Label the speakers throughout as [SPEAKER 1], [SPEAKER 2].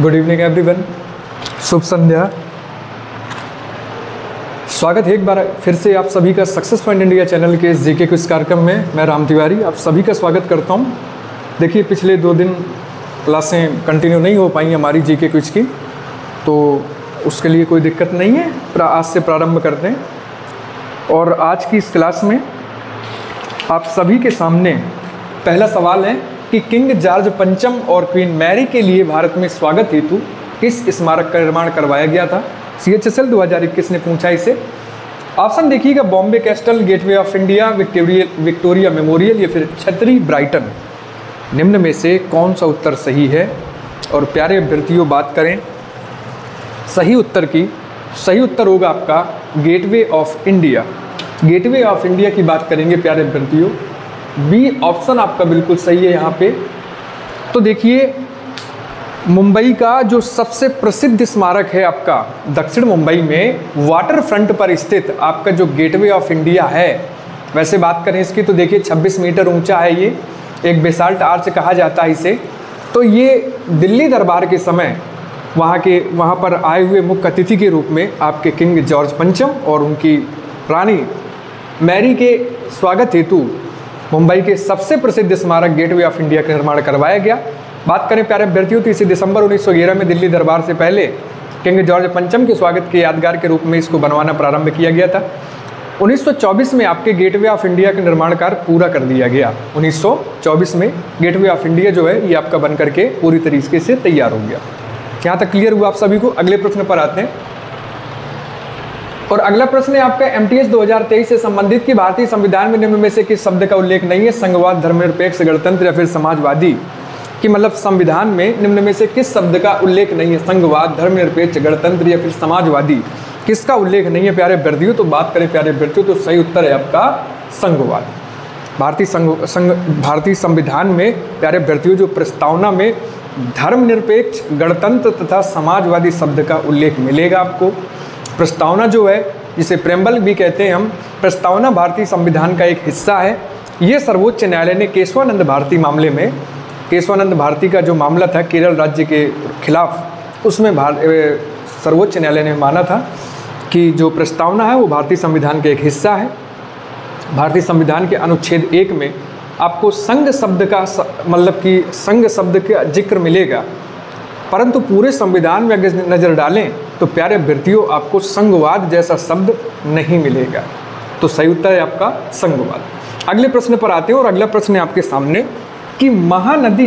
[SPEAKER 1] Good evening everyone, शुभ संध्या। स्वागत है एक बार फिर से आप सभी का सक्सेस पॉइंट इंडिया चैनल के जीके क्विज कार्यक्रम में। मैं राम तिवारी आप सभी का स्वागत करता हूं। देखिए, पिछले 2 दिन क्लासें कंटिन्यू नहीं हो पाई हमारी जीके क्विज की, तो उसके लिए कोई दिक्कत नहीं है, आज से प्रारंभ करते हैं। और आज की इस क्लास में आप सभी के सामने पहला सवाल है कि किंग जॉर्ज पंचम और क्वीन मैरी के लिए भारत में स्वागत हेतु किस स्मारक का निर्माण करवाया गया था। CHSL 2021 ने पूछा इसे। ऑप्शन देखिएगा, Bombay castle, gateway of India, Victoria memorial या फिर छतरी ब्राइटन। निम्न में से कौन सा उत्तर सही है? और प्यारे अभ्यर्थियों, बात करें सही उत्तर की, सही उत्तर होगा आपका gateway of India. Gateway of India की बात करेंगे प्यारे अभ्यर्थियों, बी ऑप्शन आपका बिल्कुल सही है यहाँ पे। तो देखिए, मुंबई का जो सबसे प्रसिद्ध स्मारक है आपका दक्षिण मुंबई में वाटर फ्रंट पर स्थित आपका जो गेटवे ऑफ इंडिया है, वैसे बात करें इसकी तो देखिए 26 मीटर ऊंचा है, ये एक बेसाल्ट आर्च कहा जाता है इसे। तो ये दिल्ली दरबार के समय वहाँ पर आए हुए मुख्य अतिथि के रूप में आपके किंग जॉर्ज पंचम और उनकी रानी मैरी के स्वागत हेतु मुंबई के सबसे प्रसिद्ध स्मारक गेटवे ऑफ इंडिया का निर्माण करवाया गया। बात करें प्यारे अभ्यर्थियों, तो इसे दिसंबर 1911 में दिल्ली दरबार से पहले किंग जॉर्ज पंचम के स्वागत के यादगार के रूप में इसको बनवाना प्रारंभ किया गया था। 1924 में आपके गेटवे ऑफ इंडिया का निर्माण कार्य पूरा कर दिया गया। 1924 में गेटवे ऑफ इंडिया जो है ये आपका बन करके पूरी तरीके से तैयार हो गया। यहाँ तक क्लियर हुआ आप सभी को? अगले प्रश्न पर आते हैं। और अगला प्रश्न है आपका MTS 2023 से संबंधित कि भारतीय संविधान में निम्न में से किस शब्द का उल्लेख नहीं है? संघवाद, धर्मनिरपेक्ष, गणतंत्र या फिर समाजवादी। कि मतलब संविधान में निम्न में से किस शब्द का उल्लेख नहीं है? संघवाद, धर्मनिरपेक्ष, गणतंत्र या फिर समाजवादी, किसका उल्लेख नहीं है प्यारे अभ्यर्थियों? तो बात करें प्यारे अभ्यर्थियों तो सही उत्तर है आपका संघवाद। भारतीय संविधान में प्यारे अभ्यर्थियों जो प्रस्तावना में धर्मनिरपेक्ष, गणतंत्र तथा समाजवादी शब्द का उल्लेख मिलेगा आपको। प्रस्तावना जो है, जिसे प्रेम्बल भी कहते हैं हम, प्रस्तावना भारतीय संविधान का एक हिस्सा है। ये सर्वोच्च न्यायालय ने केशवानंद भारती मामले में, केशवानंद भारती का जो मामला था केरल राज्य के खिलाफ, उसमें सर्वोच्च न्यायालय ने माना था कि जो प्रस्तावना है वो भारतीय संविधान का एक हिस्सा है। भारतीय संविधान के अनुच्छेद 1 में आपको संघ शब्द का मतलब कि संघ शब्द का जिक्र मिलेगा, परंतु पूरे संविधान में अगर नज़र डालें तो प्यारे अभ्यर्थियों आपको संघवाद जैसा शब्द नहीं मिलेगा। तो सही उत्तर है आपका संघवाद। अगले प्रश्न पर आते हैं और अगला प्रश्न है आपके सामने कि महानदी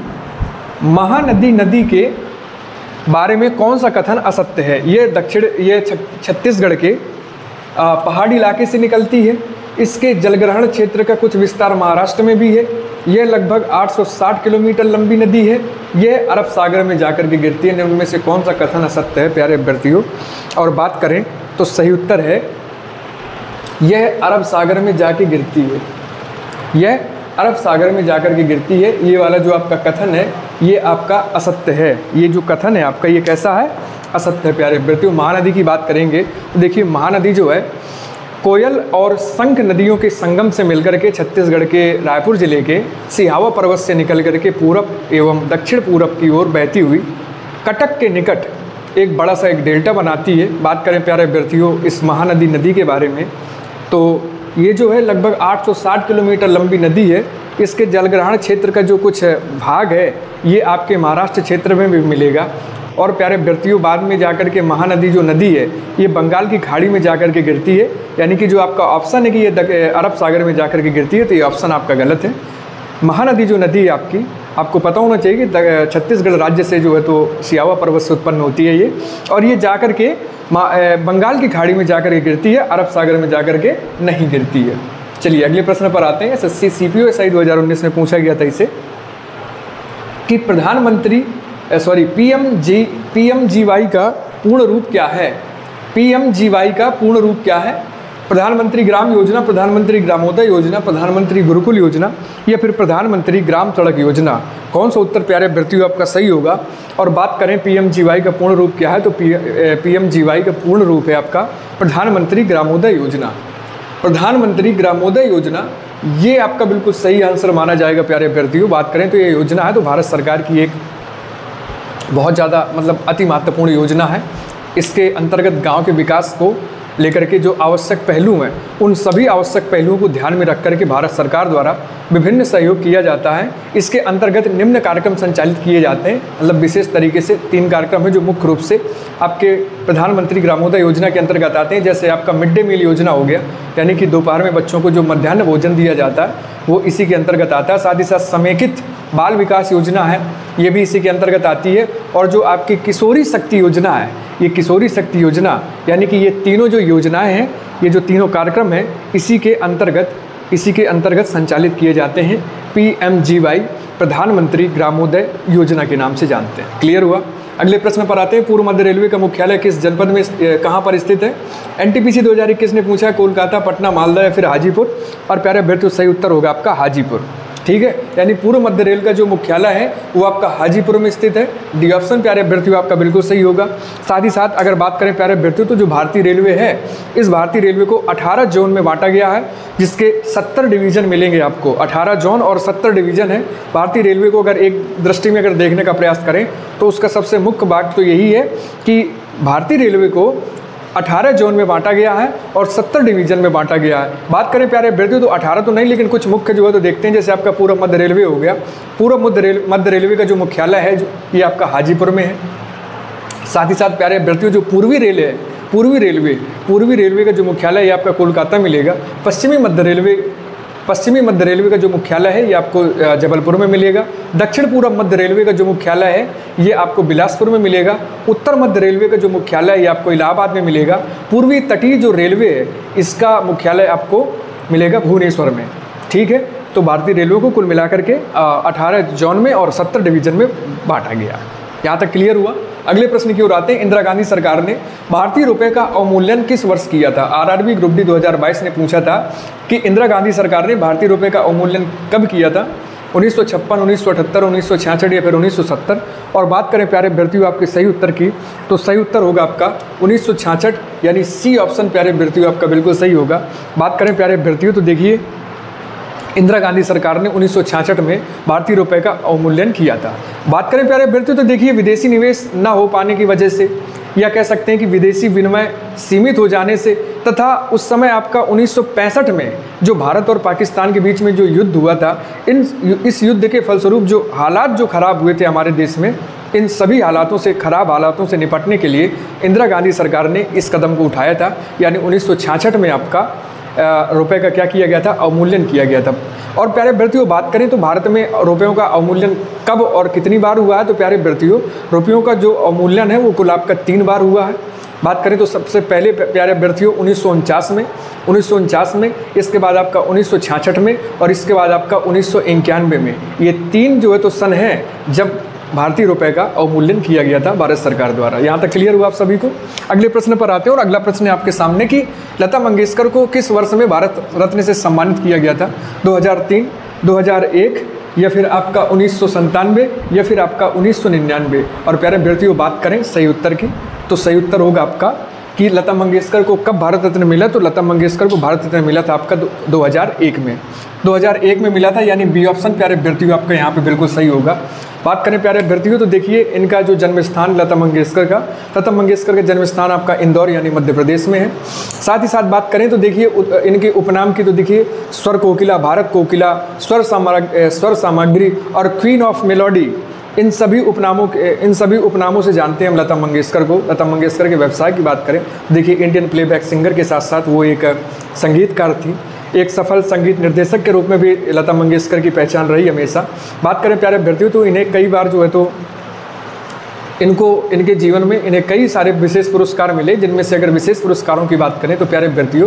[SPEAKER 1] नदी के बारे में कौन सा कथन असत्य है? ये छत्तीसगढ़ के पहाड़ी इलाके से निकलती है। इसके जलग्रहण क्षेत्र का कुछ विस्तार महाराष्ट्र में भी है। यह लगभग 860 किलोमीटर लंबी नदी है। यह अरब सागर में जाकर के गिरती है। इनमें से कौन सा कथन असत्य है प्यारे अभ्यर्थियों? और बात करें तो सही उत्तर है यह अरब सागर में जाके गिरती है। यह अरब सागर में जाकर के गिरती है। ये वाला जो आपका कथन है ये आपका असत्य है। ये जो कथन है आपका ये कैसा है? असत्य है प्यारे अभ्यर्थियों। महानदी की बात करेंगे तो देखिए, महानदी जो है कोयल और शंख नदियों के संगम से मिलकर के छत्तीसगढ़ के रायपुर जिले के सिहावा पर्वत से निकल करके पूरब एवं दक्षिण पूरब की ओर बहती हुई कटक के निकट एक बड़ा सा एक डेल्टा बनाती है। बात करें प्यारे अभ्यर्थियों इस महानदी नदी के बारे में, तो ये जो है लगभग 860 किलोमीटर लंबी नदी है। इसके जलग्रहण क्षेत्र का जो कुछ भाग है ये आपके महाराष्ट्र क्षेत्र में भी मिलेगा। और प्यारे अभ्यर्थियों बाद में जाकर के महानदी जो नदी है ये बंगाल की खाड़ी में जाकर के गिरती है। यानी कि जो आपका ऑप्शन है कि ये अरब सागर में जाकर के गिरती है, तो ये ऑप्शन आपका गलत है। महानदी जो नदी है आपको पता होना चाहिए कि छत्तीसगढ़ राज्य से जो है तो सियावा पर्वत से उत्पन्न होती है ये, और ये जाकर के बंगाल की खाड़ी में जाकर के गिरती है, अरब सागर में जाकर के नहीं गिरती है। चलिए अगले प्रश्न पर आते हैं। SSC CPO 2019 में पूछा गया था इसे कि PMGY का पूर्ण रूप क्या है? PMGY का पूर्ण रूप क्या है? प्रधानमंत्री ग्राम योजना, प्रधानमंत्री ग्रामोदय योजना, प्रधानमंत्री गुरुकुल योजना या फिर प्रधानमंत्री ग्राम सड़क योजना। कौन सा उत्तर प्यारे अभ्यर्थियों आपका सही होगा? और बात करें PMGY का पूर्ण रूप क्या है, तो PMGY का पूर्ण रूप है आपका प्रधानमंत्री ग्रामोदय योजना। प्रधानमंत्री ग्रामोदय योजना ये आपका बिल्कुल सही आंसर माना जाएगा प्यारे अभ्यर्थियों। बात करें तो ये योजना है तो भारत सरकार की एक बहुत ज़्यादा मतलब अति महत्वपूर्ण योजना है। इसके अंतर्गत गांव के विकास को लेकर के जो आवश्यक पहलू हैं, उन सभी आवश्यक पहलुओं को ध्यान में रख करके भारत सरकार द्वारा विभिन्न सहयोग किया जाता है। इसके अंतर्गत निम्न कार्यक्रम संचालित किए जाते हैं, मतलब विशेष तरीके से 3 कार्यक्रम है जो मुख्य रूप से आपके प्रधानमंत्री ग्रामोदय योजना के अंतर्गत आते हैं। जैसे आपका मिड डे मील योजना हो गया, यानी कि दोपहर में बच्चों को जो मध्याह्न भोजन दिया जाता है वो इसी के अंतर्गत आता है। साथ ही साथ समेकित बाल विकास योजना है, ये भी इसी के अंतर्गत आती है। और जो आपकी किशोरी शक्ति योजना है, ये किशोरी शक्ति योजना यानी कि ये तीनों जो योजनाएं हैं, ये जो तीनों कार्यक्रम हैं, इसी के अंतर्गत संचालित किए जाते हैं। PMGY प्रधानमंत्री ग्रामोदय योजना के नाम से जानते हैं। क्लियर हुआ? अगले प्रश्न पर आते हैं। पूर्व मध्य रेलवे का मुख्यालय किस जनपद में कहाँ पर स्थित है? NTPC 2021 ने पूछा कोलकाता, पटना, मालदा या फिर हाजीपुर। और प्यारे अभ्यर्थियों सही उत्तर होगा आपका हाजीपुर। ठीक है, यानी पूर्व मध्य रेल का जो मुख्यालय है वो आपका हाजीपुर में स्थित है। डी ऑप्शन प्यारे अभ्यर्थियों आपका बिल्कुल सही होगा। साथ ही साथ अगर बात करें प्यारे अभ्यर्थियों, तो जो भारतीय रेलवे है, इस भारतीय रेलवे को 18 जोन में बांटा गया है, जिसके 70 डिवीजन मिलेंगे आपको। 18 जोन और 70 डिवीजन है भारतीय रेलवे को। अगर एक दृष्टि में अगर देखने का प्रयास करें तो उसका सबसे मुख्य बात तो यही है कि भारतीय रेलवे को 18 जोन में बांटा गया है और 70 डिवीजन में बांटा गया है। बात करें प्यारे अभ्यर्थियों तो 18 तो नहीं, लेकिन कुछ मुख्य जो है तो देखते हैं। जैसे आपका पूर्व मध्य रेलवे हो गया, पूर्व मध्य रेलवे का जो मुख्यालय है ये आपका हाजीपुर में है। साथ ही साथ प्यारे अभ्यर्थियों जो पूर्वी रेलवे का जो मुख्यालय है आपका कोलकाता मिलेगा। पश्चिमी मध्य रेलवे का जो मुख्यालय है ये आपको जबलपुर में मिलेगा। दक्षिण पूर्व मध्य रेलवे का जो मुख्यालय है ये आपको बिलासपुर में मिलेगा। उत्तर मध्य रेलवे का जो मुख्यालय है ये आपको इलाहाबाद में मिलेगा। पूर्वी तटीय जो रेलवे है इसका मुख्यालय आपको मिलेगा भुवनेश्वर में। ठीक है, तो भारतीय रेलवे को कुल मिलाकर के 18 जोन में और 70 डिवीजन में बांटा गया। यहाँ तक क्लियर हुआ? अगले प्रश्न की ओर आते हैं। इंदिरा गांधी सरकार ने भारतीय रुपए का अवमूल्यन किस वर्ष किया था? RRB ग्रुप डी 2022 ने पूछा था कि इंदिरा गांधी सरकार ने भारतीय रुपए का अवमूल्यन कब किया था? 1956, 1978, 1966 या फिर 1970? और बात करें प्यारे अभ्यर्थियों आपके सही उत्तर की, तो सही उत्तर होगा आपका 1966, यानी सी ऑप्शन प्यारे अभ्यर्थियों आपका बिल्कुल सही होगा। बात करें प्यारे अभ्यर्थियों तो देखिए इंदिरा गांधी सरकार ने 1966 में भारतीय रुपए का अवमूल्यन किया था। बात करें प्यारे अभ्यर्थियों तो देखिए विदेशी निवेश न हो पाने की वजह से, या कह सकते हैं कि विदेशी विनिमय सीमित हो जाने से, तथा उस समय आपका 1965 में जो भारत और पाकिस्तान के बीच में जो युद्ध हुआ था, इस युद्ध के फलस्वरूप जो हालात जो खराब हुए थे हमारे देश में, इन सभी खराब हालातों से निपटने के लिए इंदिरा गांधी सरकार ने इस कदम को उठाया था। यानी 1966 में आपका रुपए का क्या किया गया था? अवमूल्यन किया गया था। और प्यारे अभ्यर्थियों बात करें तो भारत में रुपयों का अवमूल्यन कब और कितनी बार हुआ है? तो प्यारे अभ्यर्थियों रुपयों का जो अवमूल्यन है वो कुल आपका 3 बार हुआ है। बात करें तो सबसे पहले प्यारे अभ्यर्थियों 1949 में, इसके बाद आपका 1966 में और इसके बाद आपका 1991 में। ये 3 जो है तो सन है जब भारतीय रुपए का अवमूल्यन किया गया था भारत सरकार द्वारा। यहाँ तक क्लियर हुआ आप सभी को? अगले प्रश्न पर आते हैं और अगला प्रश्न है आपके सामने कि लता मंगेशकर को किस वर्ष में भारत रत्न से सम्मानित किया गया था? 2003, 2001 या फिर आपका 1997 या फिर आपका 1999? और प्यारे अभ्यर्थियों बात करें सही उत्तर की, तो सही उत्तर होगा आपका कि लता मंगेशकर को कब भारत रत्न मिला? तो लता मंगेशकर को भारत रत्न मिला था आपका 2001 में। 2001 में मिला था, यानी बी ऑप्शन प्यारे अभ्यर्थियों आपका यहाँ पे बिल्कुल सही होगा। बात करें प्यारे अभ्यर्थियों तो देखिए इनका जो जन्म स्थान लता मंगेशकर का जन्म स्थान आपका इंदौर यानी मध्य प्रदेश में है। साथ ही साथ बात करें तो देखिए इनके उपनाम की तो देखिए स्वर कोकिला, भारत कोकिला, स्वर सामग्री और क्वीन ऑफ मेलोडी, इन सभी उपनामों से जानते हैं हम लता मंगेशकर को। लता मंगेशकर के व्यवसाय की बात करें देखिए इंडियन प्लेबैक सिंगर के साथ साथ वो एक संगीतकार थी। एक सफल संगीत निर्देशक के रूप में भी लता मंगेशकर की पहचान रही हमेशा। बात करें प्यारे अभ्यर्थियों तो इन्हें कई बार जो है तो इनके जीवन में इन्हें कई सारे विशेष पुरस्कार मिले, जिनमें से अगर विशेष पुरस्कारों की बात करें तो प्यारे अभ्यर्थियों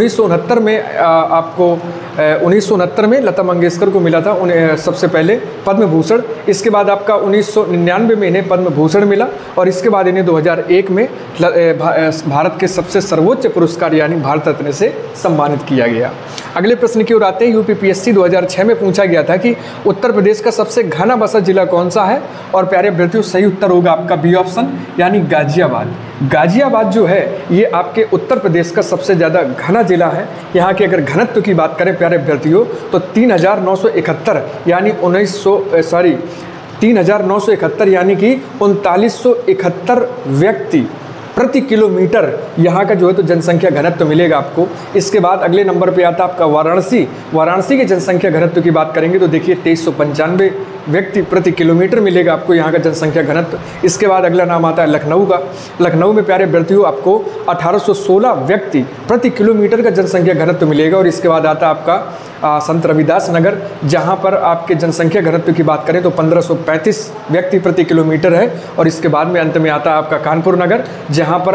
[SPEAKER 1] 1969 में लता मंगेशकर को मिला था उन्हें सबसे पहले पद्म भूषण। इसके बाद आपका 1999 में इन्हें पद्म भूषण मिला और इसके बाद इन्हें 2001 में भारत के सबसे सर्वोच्च पुरस्कार यानी भारत रत्न से सम्मानित किया गया। अगले प्रश्न की ओर आते हैं। UPPSC 2006 में पूछा गया था कि उत्तर प्रदेश का सबसे घना बसा जिला कौन सा है? और प्यारे अभ्यर्थियों सही उत्तर होगा आपका बी ऑप्शन यानी गाजियाबाद। गाजियाबाद जो है ये आपके उत्तर प्रदेश का सबसे ज़्यादा घना जिला है। यहाँ के अगर घनत्व की बात करें प्यारे अभ्यर्थियों तो 3971 यानी 3,971 यानी कि 3971 व्यक्ति प्रति किलोमीटर यहाँ का जो है तो जनसंख्या घनत्व मिलेगा आपको। इसके बाद अगले नंबर पे आता है आपका वाराणसी। वाराणसी के जनसंख्या घनत्व की बात करेंगे तो देखिए 2395 व्यक्ति प्रति किलोमीटर मिलेगा आपको यहाँ का जनसंख्या घनत्व। इसके बाद अगला नाम आता है लखनऊ का। लखनऊ में प्यारे अभ्यर्थियों आपको 1816 व्यक्ति प्रति किलोमीटर का जनसंख्या घनत्व मिलेगा। और इसके बाद आता है आपका संत रविदास नगर, जहाँ पर आपके जनसंख्या घनत्व की बात करें तो 1535 व्यक्ति प्रति किलोमीटर है। और इसके बाद में अंत में आता है आपका कानपुर नगर, जहाँ पर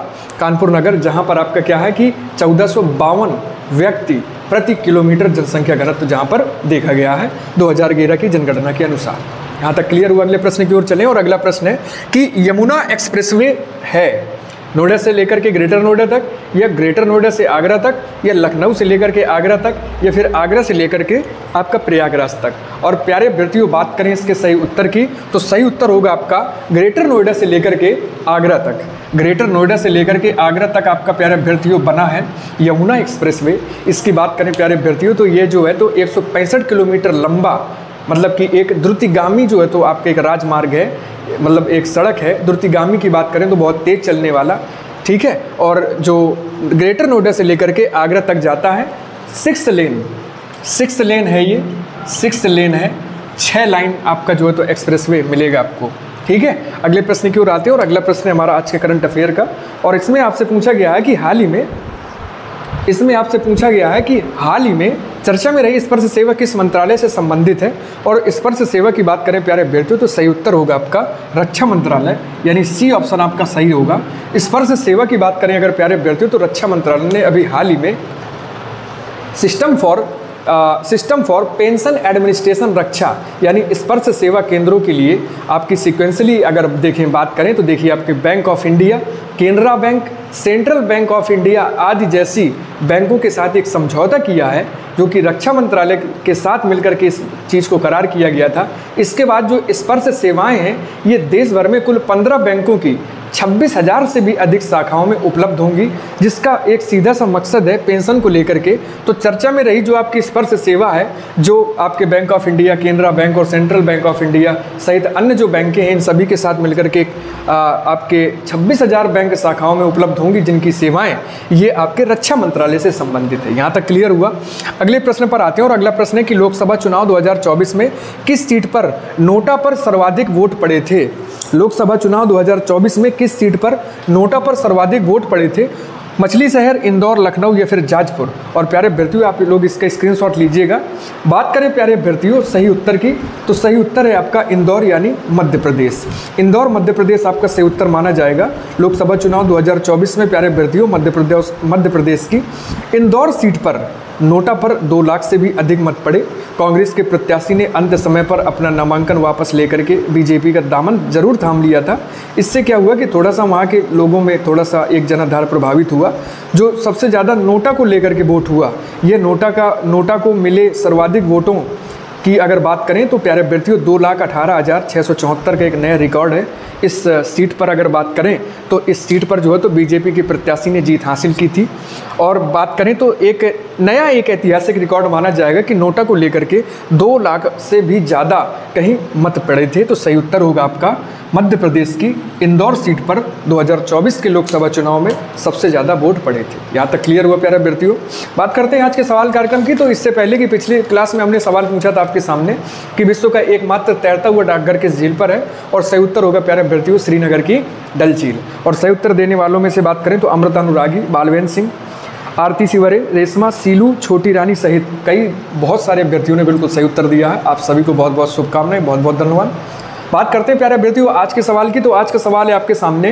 [SPEAKER 1] आपका क्या है कि 1452 व्यक्ति प्रति किलोमीटर जनसंख्या घनत्व जहाँ पर देखा गया है 2011 की जनगणना के अनुसार। यहाँ तक क्लियर हुआ। अगले प्रश्न की ओर चलें और अगला प्रश्न है कि यमुना एक्सप्रेसवे है नोएडा से लेकर के ग्रेटर नोएडा तक, या ग्रेटर नोएडा से आगरा तक, या लखनऊ से लेकर के आगरा तक, या फिर आगरा से लेकर के आपका प्रयागराज तक। और प्यारे अभ्यर्थियों बात करें इसके सही उत्तर की तो सही उत्तर होगा आपका ग्रेटर नोएडा से लेकर के आगरा तक। ग्रेटर नोएडा से लेकर के आगरा तक आपका प्यारे अभ्यर्थियों बना है यमुना एक्सप्रेसवे। इसकी बात करें प्यारे अभ्यर्थियों तो ये जो है तो 165 किलोमीटर लंबा, मतलब कि एक द्रुतिगामी जो है तो आपका एक राजमार्ग है, मतलब एक सड़क है। द्रुतिगामी की बात करें तो बहुत तेज चलने वाला, ठीक है। और जो ग्रेटर नोएडा से लेकर के आगरा तक जाता है 6 लेन है, ये 6 लेन है, 6 लाइन आपका जो है तो एक्सप्रेसवे मिलेगा आपको, ठीक है। अगले प्रश्न की ओर आते हैं और अगला प्रश्न है हमारा आज के करंट अफेयर का। और इसमें आपसे पूछा गया है कि हाल ही में चर्चा में रही स्पर्श सेवा किस मंत्रालय से संबंधित है। और स्पर्श सेवा की बात करें प्यारे अभ्यर्थियों तो सही उत्तर होगा आपका रक्षा मंत्रालय, यानी सी ऑप्शन आपका सही होगा। स्पर्श सेवा की बात करें अगर प्यारे अभ्यर्थियों तो रक्षा मंत्रालय ने अभी हाल ही में सिस्टम फॉर पेंशन एडमिनिस्ट्रेशन रक्षा यानी स्पर्श सेवा केंद्रों के लिए आपकी सिक्वेंसली अगर देखें बात करें तो देखिए आपके bank of India, Canara bank, central bank of India आदि जैसी बैंकों के साथ एक समझौता किया है, जो कि रक्षा मंत्रालय के साथ मिलकर के इस चीज़ को करार किया गया था। इसके बाद जो स्पर्श सेवाएं हैं ये देश भर में कुल 15 बैंकों की 26,000 से भी अधिक शाखाओं में उपलब्ध होंगी, जिसका एक सीधा सा मकसद है पेंशन को लेकर के। तो चर्चा में रही जो आपकी स्पर्श सेवा है, जो आपके bank of India, Canara bank और सेंट्रल बैंक ऑफ इंडिया सहित अन्य जो बैंकें हैं इन सभी के साथ मिलकर के आपके 26,000 बैंक शाखाओं में उपलब्ध होंगी, जिनकी सेवाएं ये आपके रक्षा मंत्रालय से संबंधित है। यहाँ तक क्लियर हुआ। अगले प्रश्न पर आते हैं और अगला प्रश्न है कि लोकसभा चुनाव 2024 में किस सीट पर नोटा पर सर्वाधिक वोट पड़े थे। लोकसभा चुनाव 2024 में किस सीट पर नोटा पर सर्वाधिक वोट पड़े थे। मछली शहर, इंदौर, लखनऊ या फिर जाजपुर। और प्यारे अभ्यर्थियों आप लोग इसका स्क्रीनशॉट लीजिएगा। बात करें प्यारे अभ्यर्थियों सही उत्तर की तो सही उत्तर है आपका इंदौर यानी मध्य प्रदेश। इंदौर मध्य प्रदेश आपका सही उत्तर माना जाएगा। लोकसभा चुनाव 2024 में प्यारे अभ्यर्थियों मध्य प्रदेश की इंदौर सीट पर नोटा पर 2 लाख से भी अधिक मत पड़े। कांग्रेस के प्रत्याशी ने अंत समय पर अपना नामांकन वापस लेकर के बीजेपी का दामन जरूर थाम लिया था। इससे क्या हुआ कि थोड़ा सा वहाँ के लोगों में थोड़ा सा एक जनाधार प्रभावित हुआ। जो सबसे ज़्यादा नोटा को लेकर के वोट हुआ, ये नोटा को मिले सर्वाधिक वोटों की अगर बात करें तो प्यारे अभ्यर्थियों 2,18,674 का एक नया रिकॉर्ड है। इस सीट पर अगर बात करें तो इस सीट पर जो है तो बीजेपी के प्रत्याशी ने जीत हासिल की थी। और बात करें तो एक ऐतिहासिक रिकॉर्ड माना जाएगा कि नोटा को लेकर के 2 लाख से भी ज़्यादा कहीं मत पड़े थे। तो सही उत्तर होगा आपका मध्य प्रदेश की इंदौर सीट पर 2024 के लोकसभा चुनाव में सबसे ज़्यादा वोट पड़े थे। यहाँ तक क्लियर हुआ प्यारे अभ्यर्थियों। बात करते हैं आज के सवाल कार्यक्रम की। तो इससे पहले कि पिछले क्लास में हमने सवाल पूछा था आपके सामने कि विश्व का एकमात्र तैरता हुआ डाकघर किस झील पर है। और सही उत्तर होगा प्यारे अभ्यर्थियों श्रीनगर की डल झील। और सही उत्तर देने वालों में से बात करें तो अमृता अनुरागी, बालवेंद्र सिंह, आरती सिवरे, रेशमा, सीलू, छोटी रानी सहित कई बहुत सारे अभ्यर्थियों ने बिल्कुल सही उत्तर दिया है। आप सभी को बहुत बहुत शुभकामनाएं, बहुत बहुत धन्यवाद। बात करते हैं प्यारे अभ्यर्थियों आज के सवाल की। तो आज का सवाल है आपके सामने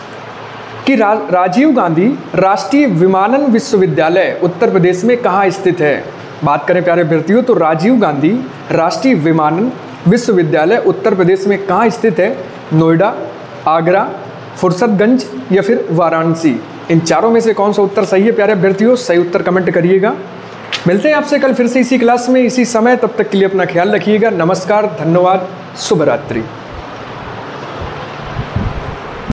[SPEAKER 1] कि राजीव गांधी राष्ट्रीय विमानन विश्वविद्यालय उत्तर प्रदेश में कहाँ स्थित है। बात करें प्यारे अभ्यर्थियों तो राजीव गांधी राष्ट्रीय विमानन विश्वविद्यालय उत्तर प्रदेश में कहाँ स्थित है। नोएडा, आगरा, फुर्सतगंज या फिर वाराणसी। इन चारों में से कौन सा उत्तर सही है प्यारे अभ्यर्थियों। सही उत्तर कमेंट करिएगा। मिलते हैं आपसे कल फिर से इसी क्लास में इसी समय। तब तक के लिए अपना ख्याल रखिएगा। नमस्कार, धन्यवाद, शुभ रात्रि।